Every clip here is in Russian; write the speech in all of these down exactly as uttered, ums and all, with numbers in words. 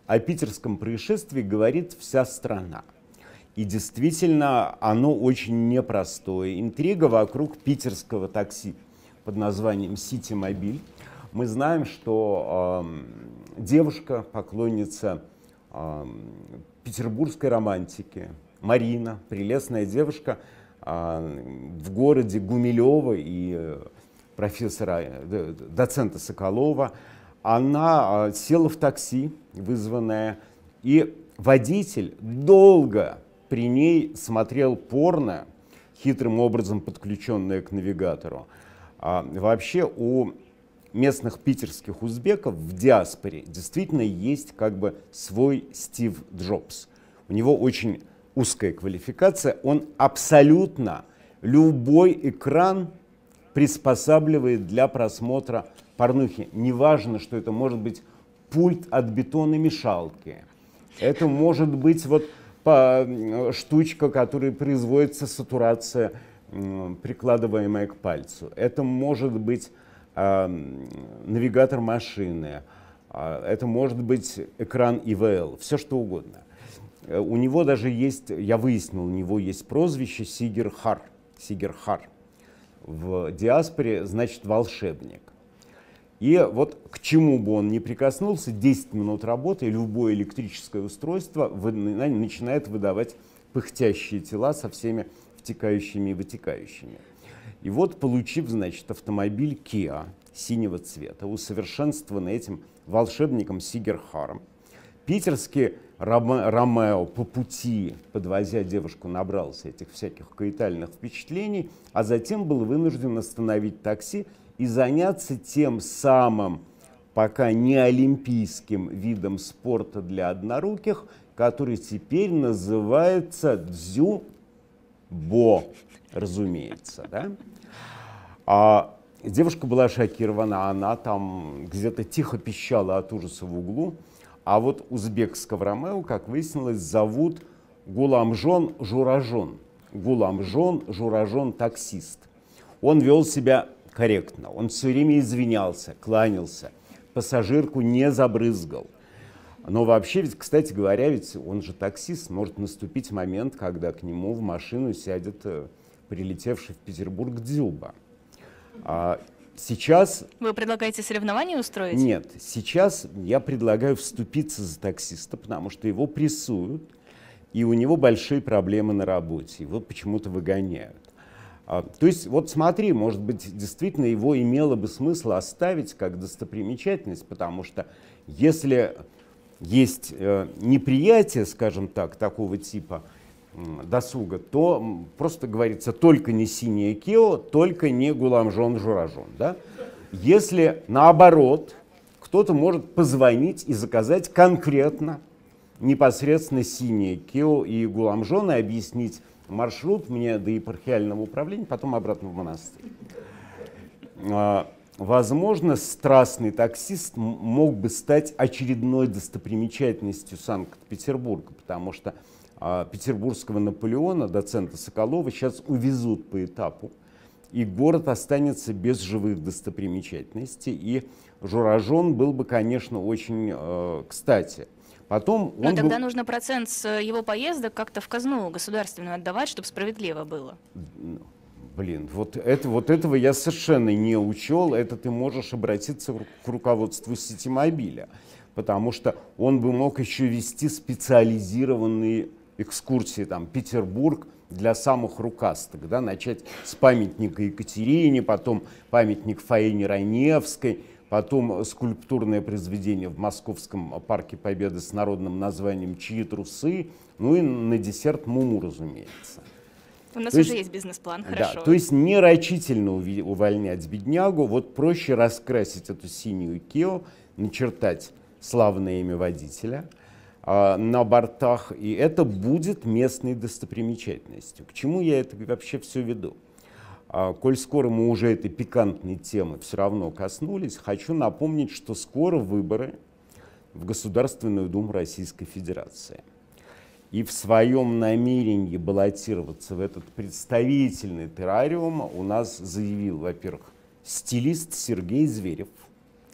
о питерском происшествии говорит вся страна. И действительно, оно очень непростое. Интрига вокруг питерского такси под названием «Ситимобиль». Мы знаем, что э, девушка, поклонница э, петербургской романтики, Марина, прелестная девушка, э, в городе Гумилева и э, профессора, э, доцента Соколова, она э, села в такси, вызванное, и водитель долго при ней смотрел порно, хитрым образом подключенное к навигатору. А, вообще у местных питерских узбеков в диаспоре действительно есть как бы свой Стив Джобс. У него очень узкая квалификация, он абсолютно любой экран приспосабливает для просмотра порнухи. Неважно, что это может быть пульт от бетономешалки, это может быть вот по, штучка, которая производится сатурация, прикладываемая к пальцу. Это может быть э, навигатор машины, э, это может быть экран И В Л, все что угодно. Э, у него даже есть, я выяснил, у него есть прозвище Сигер-Хар. Сигер-Хар. В диаспоре значит волшебник. И вот к чему бы он ни прикоснулся, десять минут работы, любое электрическое устройство вы, начинает выдавать пыхтящие тела со всеми втекающими и вытекающими. И вот, получив, значит, автомобиль Kia синего цвета, усовершенствованный этим волшебником Сигер-Харом, питерский Ромео по пути, подвозя девушку, набрался этих всяких каэтальных впечатлений, а затем был вынужден остановить такси и заняться тем самым, пока не олимпийским видом спорта для одноруких, который теперь называется дзюбо, разумеется. Да? А девушка была шокирована, она там где-то тихо пищала от ужаса в углу. А вот узбекского Ромео, как выяснилось, зовут Гуламжон Журажон. Гуламжон Журажон таксист. Он вел себя корректно, он все время извинялся, кланялся, пассажирку не забрызгал. Но вообще, ведь, кстати говоря, ведь он же таксист, может наступить момент, когда к нему в машину сядет прилетевший в Петербург Дзюба. А сейчас... Вы предлагаете соревнования устроить? Нет, сейчас я предлагаю вступиться за таксиста, потому что его прессуют, и у него большие проблемы на работе, его почему-то выгоняют. А, то есть, вот смотри, может быть, действительно его имело бы смысл оставить как достопримечательность, потому что если есть э, неприятие, скажем так, такого типа э, досуга, то просто говорится только не синее Кео, только не Гуламжон Журажон. Да? Если наоборот, кто-то может позвонить и заказать конкретно, непосредственно синее Кео и Гуламжон и объяснить маршрут мне до епархиального управления, потом обратно в монастырь. Возможно, страстный таксист мог бы стать очередной достопримечательностью Санкт-Петербурга, потому что а, петербургского Наполеона, доцента Соколова, сейчас увезут по этапу, и город останется без живых достопримечательностей, и Журажон был бы, конечно, очень э, кстати. Потом Но он тогда был... нужно процент с его поездок как-то в казну государственную отдавать, чтобы справедливо было. Блин, вот, это, вот этого я совершенно не учел. Это ты можешь обратиться к руководству Ситимобиля, потому что он бы мог еще вести специализированные экскурсии, там, Петербург для самых рукастых, да, начать с памятника Екатерине, потом памятник Фаине Раневской, потом скульптурное произведение в Московском парке Победы с народным названием «Чьи трусы», ну и на десерт Муму, разумеется. У нас то уже есть, есть бизнес-план, хорошо. Да, то есть не рачительно увольнять беднягу, вот проще раскрасить эту синюю Кео, начертать славное имя водителя э, на бортах, и это будет местной достопримечательностью. К чему я это вообще все веду? А, коль скоро мы уже этой пикантной темы все равно коснулись, хочу напомнить, что скоро выборы в Государственную Думу Российской Федерации. И в своем намерении баллотироваться в этот представительный террариум у нас заявил, во-первых, стилист Сергей Зверев,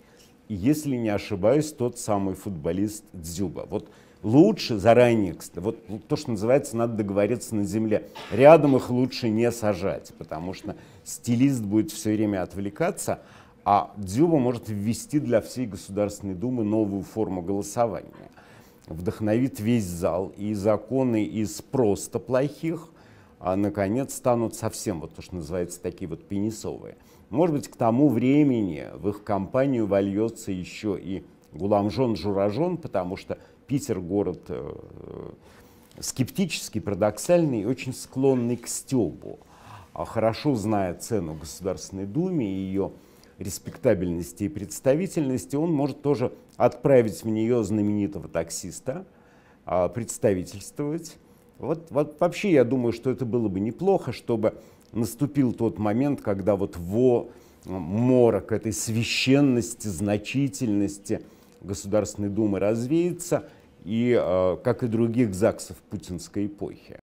если не ошибаюсь, тот самый футболист Дзюба. Вот лучше заранее, кстати, вот то, что называется, надо договориться на земле. Рядом их лучше не сажать, потому что стилист будет все время отвлекаться, а Дзюба может ввести для всей Государственной Думы новую форму голосования. Вдохновит весь зал, и законы из просто плохих, а, наконец, станут совсем, вот то, что называется, такие вот пенисовые. Может быть, к тому времени в их кампанию вольется еще и Гуламжон-Журажон, потому что Питер город э, скептический, парадоксальный и очень склонный к стёбу. А хорошо зная цену Государственной Думе и ее респектабельности и представительности, он может тоже отправить в нее знаменитого таксиста, э, представительствовать. Вот, вот вообще я думаю, что это было бы неплохо, чтобы наступил тот момент, когда вот во морок этой священности, значительности Государственной Думы развеется, и, как и других ЗАГСов путинской эпохи.